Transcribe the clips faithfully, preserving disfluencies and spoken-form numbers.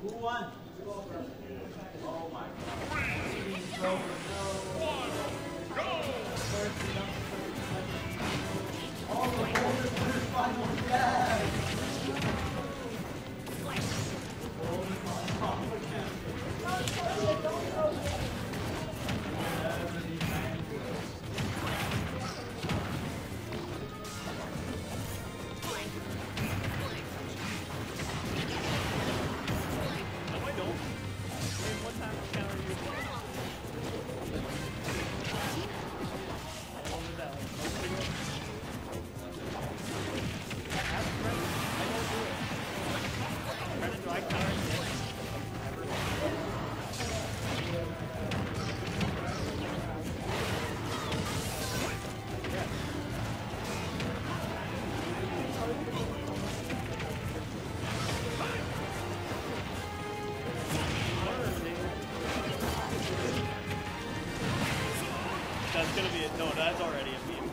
That's gonna be it. No, that's already a meme.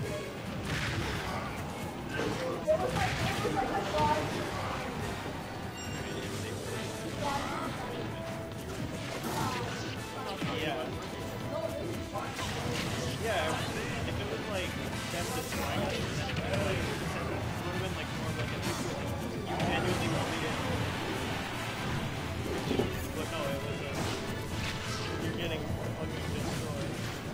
Yeah. Yeah, if it was like them destroying us, then it would have been like more of like a you manually rolled it. But no, it was a, you're getting fucking destroyed.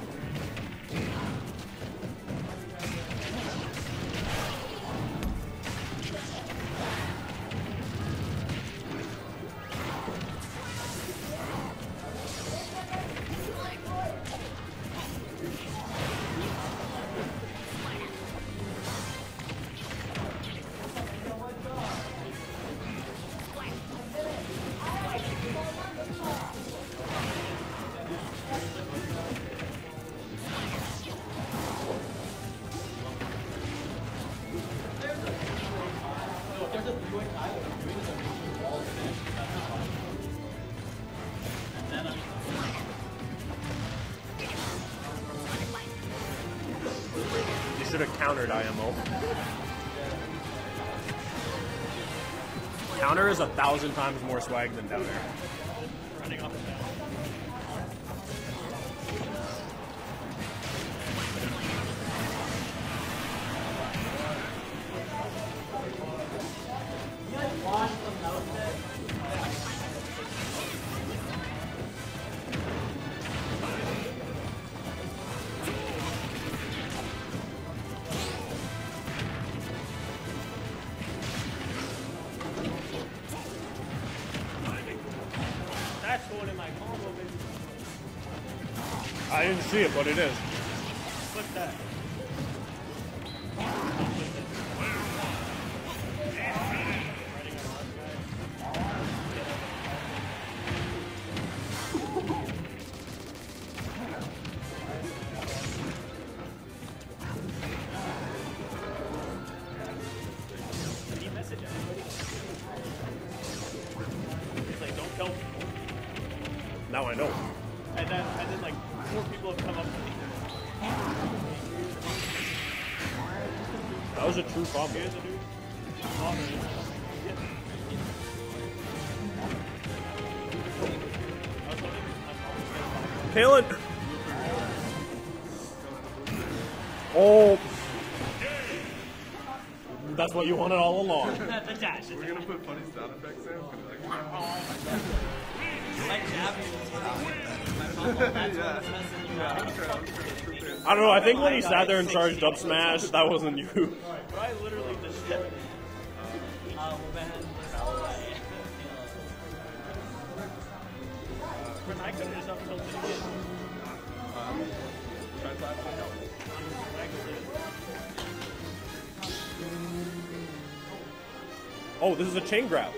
Should have countered I M O. Counter is a thousand times more swag than down air. Running up and down. That's going in my combo, baby. I didn't see it, but it is. Click that. Can you message everybody? It's like, don't kill me. Now I know. And then, and then like, four people have come up to me. That was a true combo. Here's a dude. Oh, there it is. Palin! Oh! That's what you wanted all along. That's a dash. We're gonna put funny sound effects in. I don't know, I think when he sat there and charged up smash, that wasn't you. But I literally just said, uh, when I could have just up until today. Oh, this is a chain grab.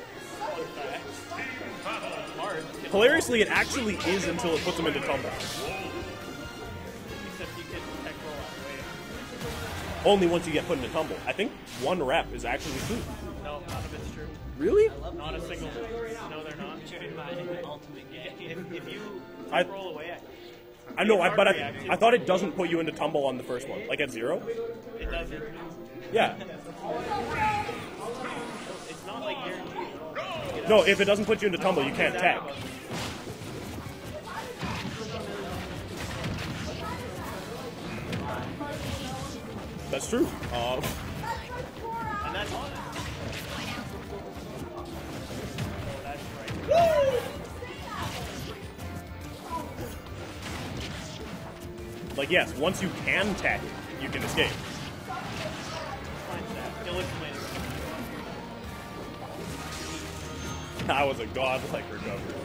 Hilariously, it actually is until it puts him into tumble. Except you can tech roll out way. Only once you get put into tumble. I think one rep is actually two. No, none of it's true. Really? Not a single one. No, they're not. If, if you I- tech roll away, I know, I, but I, I thought it doesn't put you into tumble on the first one. Like at zero? it doesn't. Yeah. It's not like guaranteed. No, if it doesn't put you into tumble, you can't tech. That's true. Uh, And that's honest. Oh, that's right. like, yes, once you can tech, you can escape. Finds that. He'll explain it. That was a godlike recovery.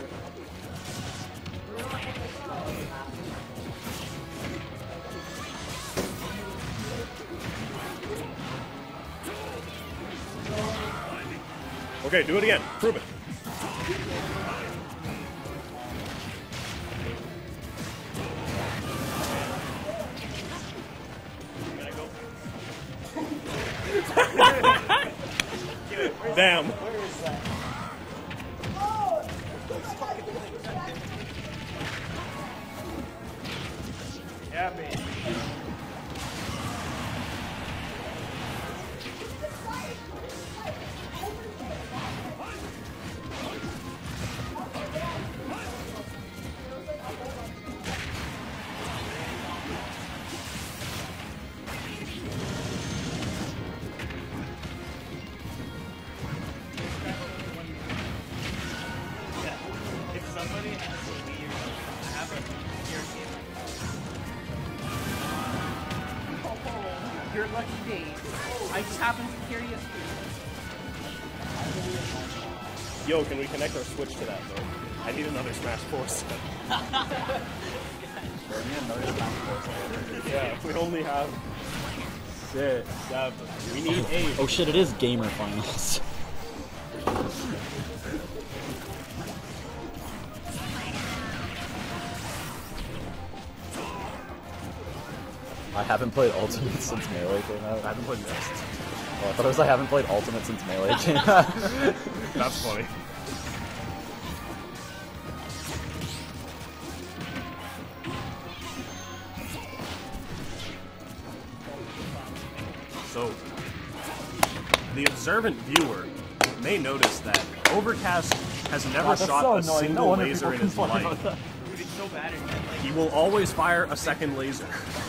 Okay, do it again. Prove it. Damn. Where is that? Yeah, baby. If somebody has a Wii or I have a gear game. Oh, your lucky day. I just happened to hear you. Yo, can we connect our Switch to that, though? I need another Smash Force. Yeah, we only have six, seven. We need eight. Oh shit, it is Gamer Finals. I haven't played Ultimate since Melee came out. I haven't played Next. Oh, I thought it was I haven't played Ultimate since Melee came out. That's funny. So, the observant viewer may notice that Overcast has never God, that's shot so a annoying. single No wonder laser people in his complain life. about that. Dude, it's so bad in like He will always fire a second laser.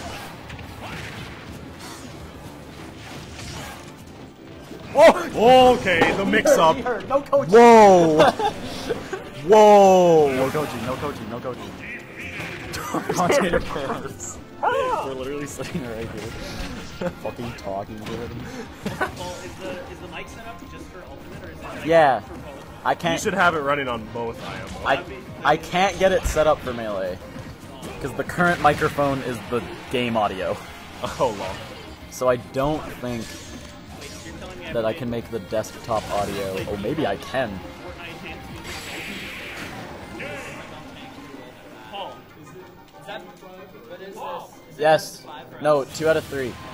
Oh! Okay, the mix-up. No coaching. Whoa! Whoa! No coaching, no coaching, no coaching. Commentator cares. We're literally sitting right here. Fucking talking to him. well, is the is the mic set up just for Ultimate or is it like Yeah. for both? I You can't. should have it running on both I M O. I I can't get it set up for Melee because the current microphone is the game audio. Oh, lol. So I don't think Wait, so you're telling me I that I played can make the desktop audio. Oh, maybe I can. Fortnite Tank two? Paul, is, it, is that what is this? Is it Yes. five or No, two out of three.